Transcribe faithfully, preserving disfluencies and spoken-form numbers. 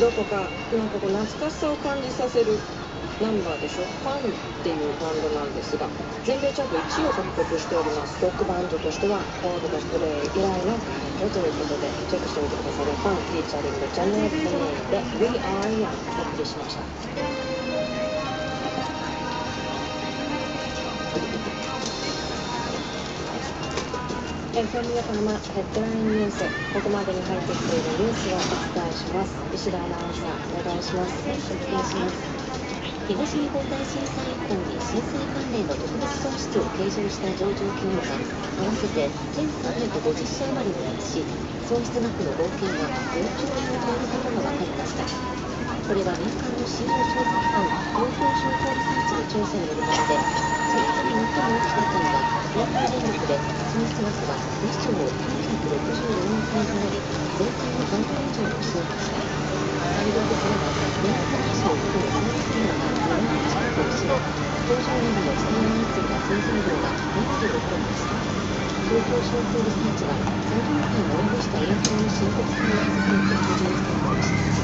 どこかなんかこう懐かしさを感じさせるナンバーでしょ。ファンっていうバンドなんですが、全米チャートいちいを獲得しております。ロックバンドとしてはコールドプレイ以来の快挙ということで、チェックしてみてくださいね。ファンフィーチャリングジャネット・メイで We Are Young お送りしました。エフエム 横浜ヘッドラインニュース、ここまでに入ってきているニュースをお伝えします。石田アナウンサー、お願いします。 はい、お願いします。東日本大震災以降に震災関連の特別損失を計上した上場企業が合わせてせんさんびゃくごじゅっしゃ余りに達し、損失額の合計がよんちょうえんを超えることが分かりました。これは民間の信用調査機関東京商工リサーチの調査によるもので、その中で最も大きかったのは東京電力で損失額はにちょうきゅうひゃくろくじゅうよんおくえんとなり、前回の半分以上を占めました。産業別では電力会社を含む産業がにわり近くを占め、工場などの使い相次いだ製造量がななじゅうろくトンでした。東京商工リサーチは産業界に及ぼした影響の深刻さを気づくと記事に伝えました。